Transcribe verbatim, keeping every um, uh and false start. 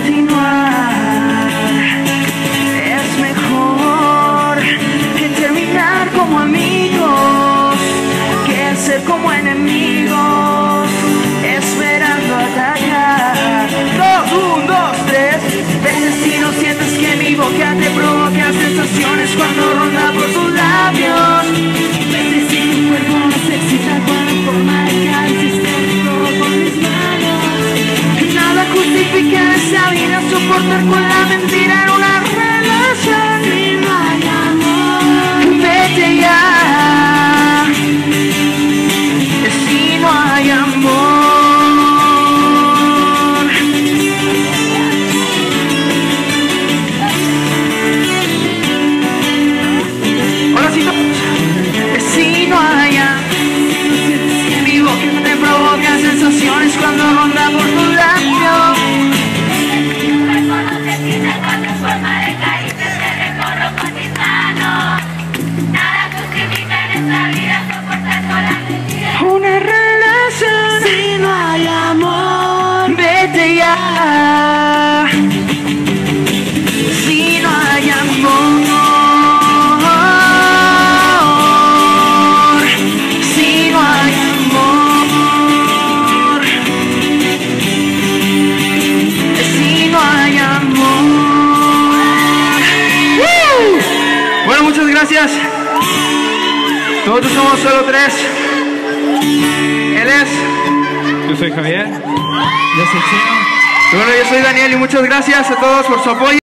continuar. Es mejor terminar como amigos que ser como enemigos, esperando atacar. Dos, un, dos, tres. Veces si no sientes que mi boca te provoca sensaciones cuando ronda por tus labios. Veces si tu cuerpo no se excita cuando forma de cálices todo con mis manos. Nada justifica esa vida, soportar con la mentira en una relación. Si no hay amor, vete ya. Si no hay amor, ahora sí, si no hay amor, mi boca te provoca sensaciones cuando ronda por tu labio. Una relación. Si no hay amor, vete ya. Si no hay amor, si no hay amor, si no hay amor. ¡Woo! Bueno, muchas gracias. Nosotros somos solo tres. Él es. Yo soy Javier. Yo soy Chino. Bueno, yo soy Daniel y muchas gracias a todos por su apoyo.